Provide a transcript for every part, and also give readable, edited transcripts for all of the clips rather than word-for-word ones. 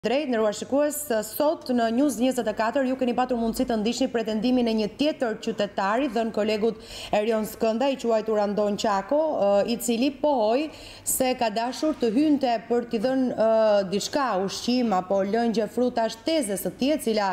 Drejt, nderuar shikues, sot në News 24 ju keni patur mundësi të ndiqni pretendimin e një tjetër qytetari, dhënë kolegut Erion Skënda, i quajtur Andon Qako, i cili pohoi se ka dashur të hynte për t'i dhënë diçka, ushqim apo lëngje frutash tezes së tij, e cila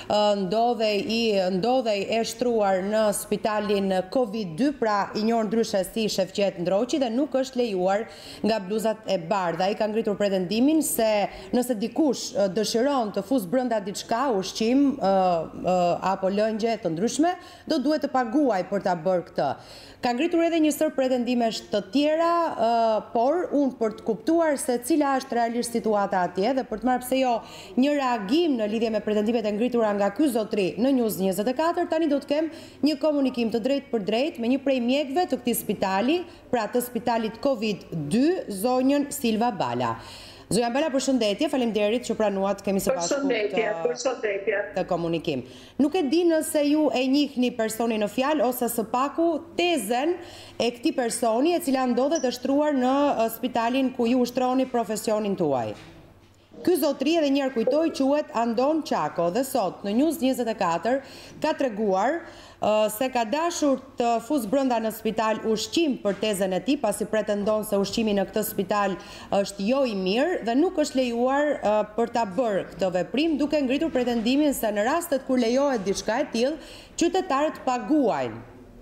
ndodhej e shtruar në spitalin Covid-2, pra i njohur ndryshe si Shefqet Ndroqit, dhe nuk është lejuar nga bluzat e bardha. Ai ka ngritur pretendimin se nëse dikush dëshiron të fus brenda diçka, ushqim apo lëngje të ndryshme, do duhet të paguaj për ta bërë këtë. Ka ngritur edhe një sër pretendimesh të tjera, por unë për të kuptuar se cila është realisht situata atje dhe për të marrë pse jo një reagim në lidhje me pretendimet e ngritura nga ky zotri në News 24, tani do të kem një komunikim të drejtë për drejtë me një prej mjekëve të këtij spitali, pra të spitalit Covid-2, zonjën Silva Bala. Zonja Bala, përshëndetje, faleminderit që pranuat, kemi së bashku të komunikim. Nuk e di nëse ju e njihni personin në fjalë ose së paku tezen e këtij personi e cila ndodhet të shtruar në spitalin ku ju ushtroni profesionin tuaj. Ky zotri, edhe njëherë kujtoj, quhet Andon Qako dhe sot në News 24 ka treguar se ka dashur të fus brenda në spital ushqim për tezën e tij, pasi pretendon se ushqimi në këtë spital është jo i mirë dhe nuk është lejuar për ta bërë këtë veprim, duke ngritur pretendimin se në rastet kur lejohet diçka e tillë, qytetarët paguajnë.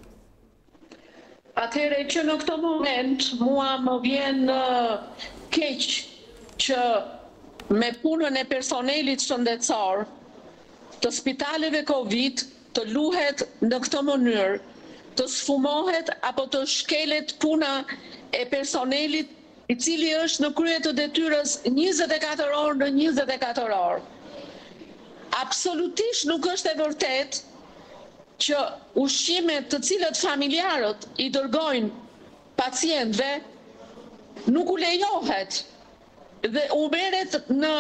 Atëherë që në këtë moment mua më vjen keq që me punën e personelit shëndetësor të spitaleve Covid të luhet në këtë mënyrë, të sfumohet apo të shkelet puna e personelit i cili është në krye të detyrës 24 orë në 24 orë. Absolutisht nuk është e vërtet që ushqimet të cilët familjarët i dërgojnë pacientëve nuk u lejohet dhe u merret në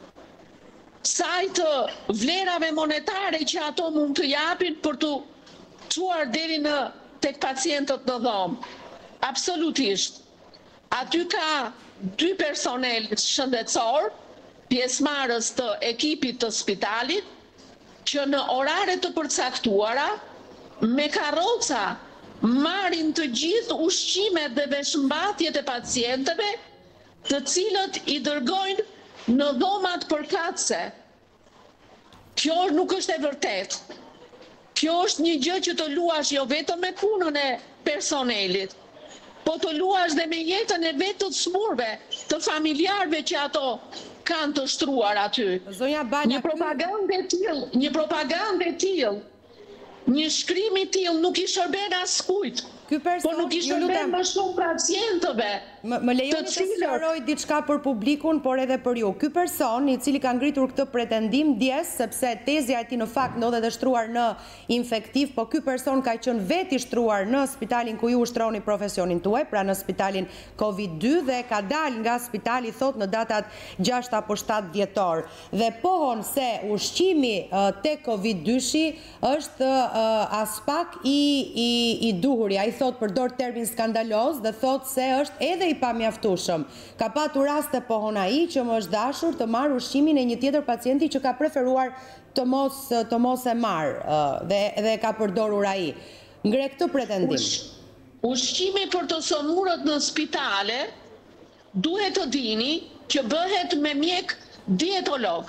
sajtë vlerave monetare që ato mund të japin për të çuar deri në tek pacientët në dhomë. Absolutisht. Aty ka dy personel shëndetësor, pjesëmarrës të ekipit të spitalit, që në orare të përcaktuara me karroca marrin të gjithë ushqimet dhe veshmbathjet e pacientëve, të cilët i dërgojnë në dhomat përkatëse. Kjo nuk është e vërtet. Kjo është një gjë që të luash jo vetëm me punën e personelit, po të luash dhe me jetën e vetë të smurve, të familjarëve që ato kanë të shtruar aty. Një propagandë e tillë, një shkrim i tillë nuk i shërben askujt. Po nuk i shërben më shumë pacientëve. Më lejoni të sqaroj diçka për publikun, por edhe për ju. Ky person i cili ka ngritur këtë pretendim djes, sepse tezja e tij në fakt ndodhet e shtruar në infektiv, po ky person ka qenë vetë i shtruar në spitalin ku ju ushtroni profesionin tuaj, pra në spitalin Covid-2 dhe ka dalë nga spitali thot në datat 6 apo 7 dhjetor. Dhe pohon se ushqimi te Covid-2-shi është as pak i duhuri. Ai thot përdor termin skandaloz dhe thot se është edhe i pamjaftueshëm. Ka patur raste pohon ai që më është dashur të marr ushqimin e një tjetër pacienti që ka preferuar të mos e marr dhe ka përdorur ai. Ngre këtë pretendim. Ushqimi për të somurët në spitale duhet të dini që bëhet me mjek dietolog.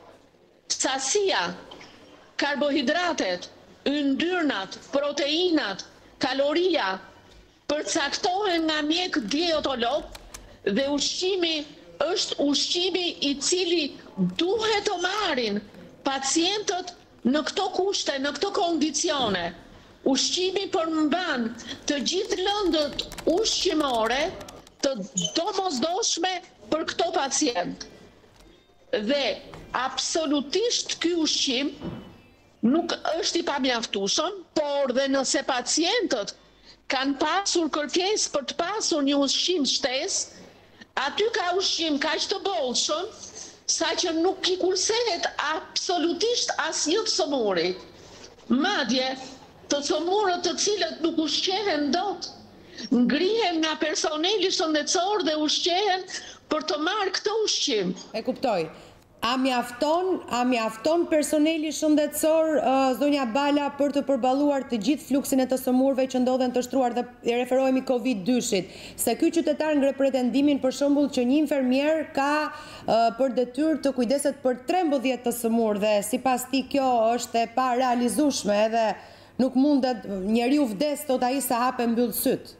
Sasia, karbohidratet, yndyrnat, proteinat, kaloria përcaktohen nga mjek dietolog dhe ushqimi është ushqimi i cili duhet të marrin pacientët në këto kushte, në këto kondicione. Ushqimi përmban të gjithë lëndët ushqimore të domosdoshme për këto pacient. Dhe absolutisht ky ushqim nuk është i pamjaftueshëm, por dhe nëse pacientët kanë pasur kërkesë për të pasur një ushqim shtesë, aty ka ushqim kaq të bollshëm, saqë nuk i kursehet absolutisht asnjë cëmuri. Madje të cëmurët të cilët nuk ushqehen dot, ngrihen nga personeli shëndetësor dhe ushqehen për të marrë këtë ushqim. E kuptoj. A mjafton personeli shëndetësor, zonja Bala, për të përballuar të gjithë fluksin e të sëmurëve që ndodhen të shtruar, dhe i referohemi Covid-2-shit, se ky qytetar ngre pretendimin për shembull që një infermier ka për detyrë të kujdeset për 13 të sëmurë, dhe sipas tij kjo është e pa realizueshme, edhe nuk mundet, njeriu vdes tot ai sa hape mbyll syt.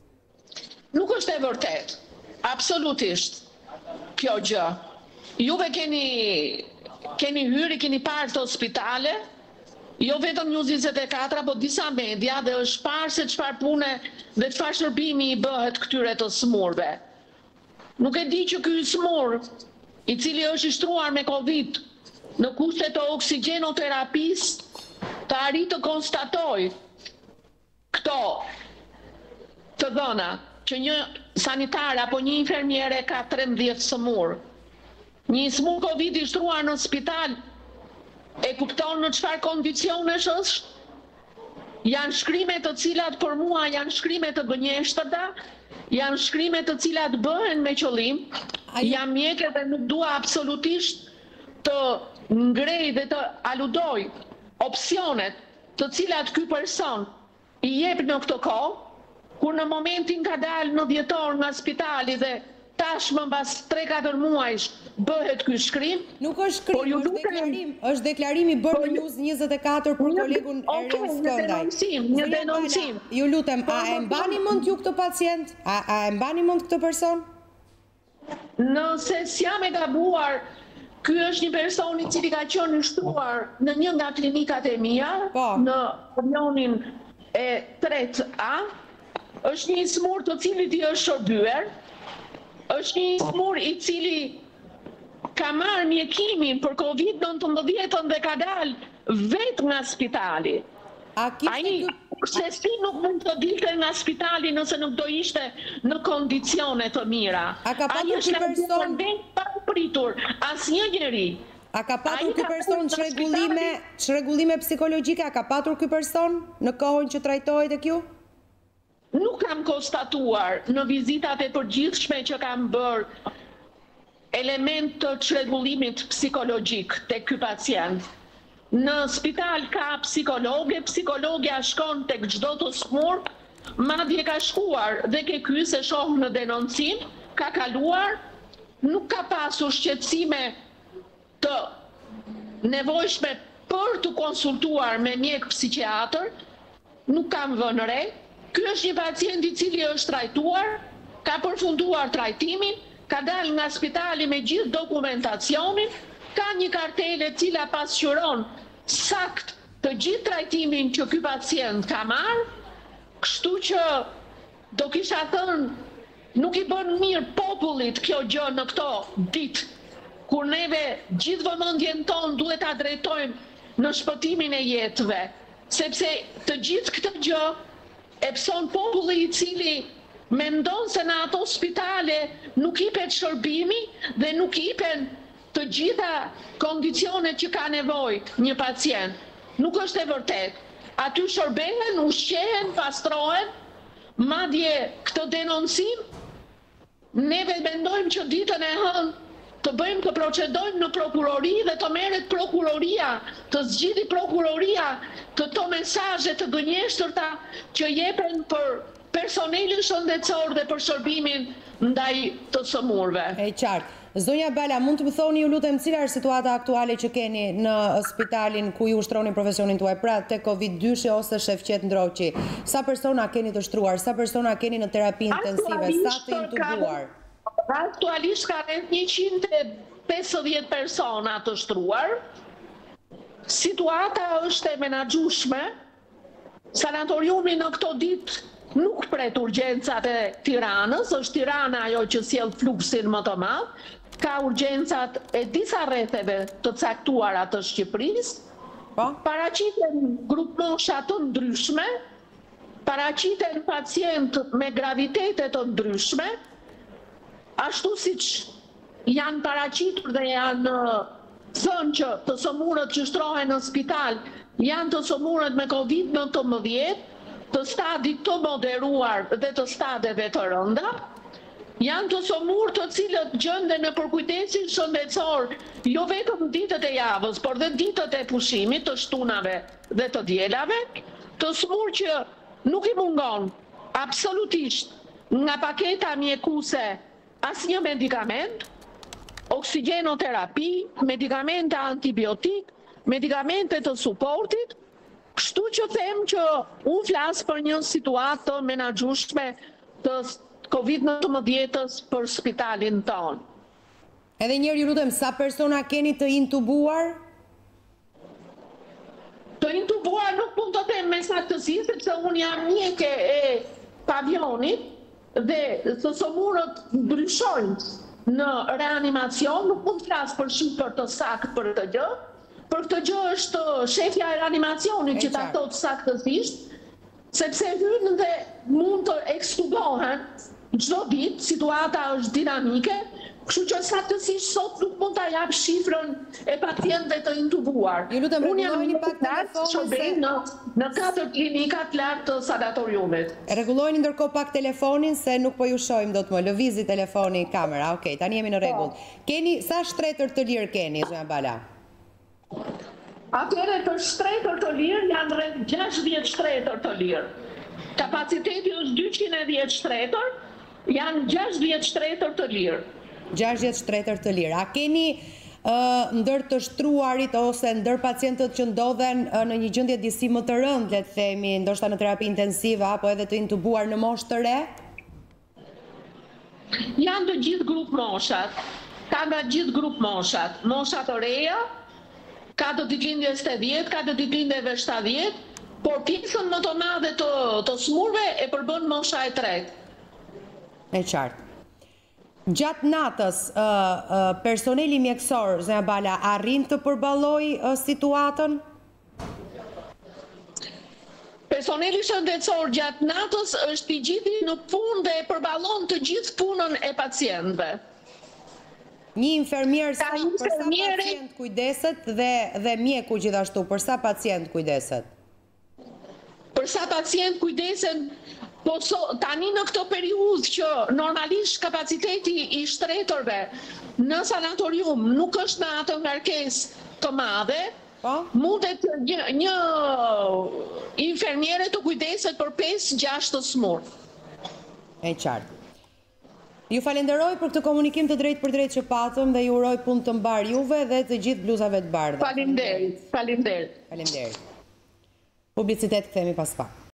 Nuk është e vërtet, absolutisht, kjo gjë. Juve keni hyri, keni parë të spitale, jo vetëm News 24, po disa media, dhe është parë se çfarë pune dhe çfarë shërbimi i bëhet këtyre të smurve. Nuk e di që ky smur, i cili është i shtruar me Covid në kushte të oksigjenoterapisë, të arritë të konstatoj këto të dhëna, që një sanitar apo një infermiere ka 13 smur. Një smur Covid i shtruar në spital, e kupton në çfarë kondicionesh është? Janë shkrime të cilat për mua janë shkrime të gënjeshtërta, janë shkrime të cilat bëhen me qëllim, jam mjekë dhe nuk dua absolutisht të ngrej dhe të aludoj opsionet të cilat ky person i jep në këtë kohë, kur në momentin ka dalë në dhjetor nga spitali dhe tashmë mbas 3-4 muajsh bëhet ky shkrim. Nuk është shkrim, është deklarimi bërë në News 24 për kolegun Erel Skëndaj. Një denoncim. Ju lutem, a e mbani mend ju këtë pacient? A e mbani mend këtë person? Nëse s'jam e gabuar, ky është një person i cili ka qenë i shtruar në një nga klinikat e mia, në avionin e 3A, është një smur të cilit i është shërbyer, është një smur i cili ka marrë mjekimin për Covid-19 dhe ka dalë vetë nga spitali. Ai se si nuk mund të dilte nga spitali nëse nuk do ishte në kondicione të mira. Ai është në pa pritur asnjë njeri. A ka patur ky person çrregullime psikologjike? A ka patur ky person në kohën që trajtohej tek ju? Nuk kam konstatuar në vizitat e përgjithshme që kam bërë element të çrregullimit psikologjik tek ky pacient. Në spital ka psikologja shkon tek çdo të smur, madje ka shkuar dhe ke ky se shoh në denoncim, ka kaluar, nuk ka pasur shqetësime të nevojshme për të konsultuar me mjek psikiatër, nuk kam vënë re. Ky është një pacient i cili është trajtuar, ka përfunduar trajtimin, ka dalë nga spitali me gjithë dokumentacionin, ka një kartele cila pasqyron sakt të gjithë trajtimin që ky pacient ka marrë, kështu që do kisha thënë nuk i bën mirë popullit kjo gjë në këto ditë, kur neve gjithë vëmendjen tonë duhet ta drejtojmë në shpëtimin e jetëve, sepse të gjithë këtë gjë e pson populli i cili mendon se në ato spitale nuk jepet shërbimi dhe nuk jepen të gjitha kondicionet që ka nevojë një pacient. Nuk është e vërtet. Aty shërbehen, ushqehen, pastrohen, madje këtë denoncim neve mendojmë që ditën e hënë të bëjmë të procedojmë në prokurori dhe të merret prokuroria, të zgjidhë prokuroria këto mesazhe të gënjeshtërta që jepen për personelin shëndetësor dhe për shërbimin ndaj të sëmurëve. E qartë. Zonja Bala, mund të më thoni ju lutem cila është situata aktuale që keni në spitalin ku ju ushtroni profesionin tuaj, pra te Covid-2 ose Shefqet Ndroqi? Sa persona keni të shtruar, sa persona keni në terapi intensive, sa të intubuar? Aktualisht ka rreth 150 persona të shtruar. Situata është e menaxhueshme. Sanatoriumi në këto ditë nuk pret urgjencat e Tiranës, është Tirana ajo që sjell fluksin më të madh. Ka urgjencat e disa rretheve të caktuara të Shqipërisë. Paraqiten grupmosha të ndryshme, paraqiten pacientë me gravitete të ndryshme, ashtu siç janë paraqitur dhe janë thënë që të sëmurët që shtrohen në spital janë të sëmurët me Covid-19, të stadit të moderuar dhe të stadeve të rënda. Janë të somur të cilët gjenden në përkujdesin shëndetësor, jo vetëm ditët e javës, por dhe ditët e pushimit të shtunave dhe të dielave, të smur që nuk i mungon absolutisht nga paketa mjekuse asnjë medikament, oksigenoterapi, medikamente antibiotik, medikamente të suportit, kështu që them që unë flas për një situatë të menaxhueshme të COVID-19 për spitalin tonë. Edhe njëherë ju lutem, sa persona keni të intubuar? Të intubuar nuk mund të them me saktësi, sepse unë jam mjeke e pavionit dhe të somurët ndryshojnë në reanimacion, nuk mund të flas për shifër të saktë për këtë gjë. Për këtë gjë është shefja e reanimacionit që ta thotë saktësisht, sepse hynë dhe mund të ekskludohen çdo ditë, situata është dinamike, kështu që saktësisht sot nuk mund ta jap shifrën e pacientëve të intubuar. Unë jam një shërbim në 4 klinika të lartë të sanatoriumit. Rregullojeni ndërkohë pak telefonin se nuk po ju shohim dot më. Lëvizi telefoni kamera. Okej, tani jemi në rregull. Keni sa shtretër të lirë keni, zonja Bala? Atëherë për shtretër të lirë janë rreth 60 shtretër të lirë. Kapaciteti është 210 shtretër, janë 60 shtretër të lirë. 60 shtretër të lirë. A keni ndër të shtruarit ose ndër pacientët që ndodhen në një gjendje disi më të rëndë, le të themi, ndoshta në terapi intensive apo edhe të intubuar në moshë të re? Janë të gjithë grup moshat. Ka nga gjithë grup moshat. Moshat të reja, ka të ditëlindjes 80, ka të ditëlindjeve 70, por pjesën më të madhe të smurve e përbën mosha e tretë. E qartë. Gjatë natës, personeli mjekësor, zonja Bala, arrin të përballojë situatën? Personeli shëndetësor gjatë natës është i gjithi në punë dhe e përballon të gjithë punën e pacientëve. Një infermier sa për sa pacient kujdeset dhe mjeku gjithashtu, për sa pacient kujdeset? Për sa pacient kujdesen, po tani në këtë periudhë që normalisht kapaciteti i shtretërve në sanatorium nuk është në atë ngarkesë të madhe, mundet një infermiere të kujdeset për 5-6 të smur. E qartë. Ju falenderoj për këtë komunikim të drejtë për drejtë që patëm dhe ju uroj punë të mbar juve dhe të gjithë bluzave të bardha. Faleminderit. Faleminderit. Publicitet kthehemi pas pak.